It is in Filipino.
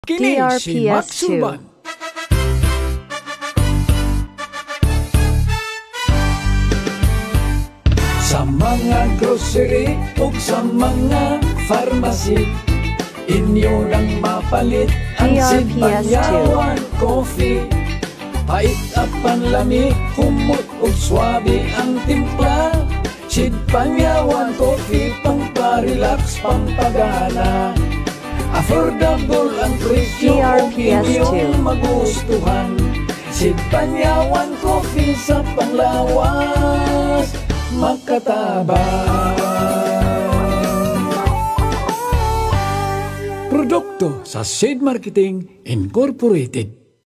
Kini si Max DRPS2. Suban. Sa mga grocery o sa mga pharmacy, inyo nang mapalit ang DRPS2. Sinbanyawan Coffee. Pait apan lami, humot o swabe ang timpla. Sinbanyawan Coffee, pang-relax, pang-pagana. Affordable ang presyo kung DRPS2. inyong magustuhan. Sinbanyawan Coffee sa panglawas, makatabang. Produkto sa Seed Marketing Incorporated.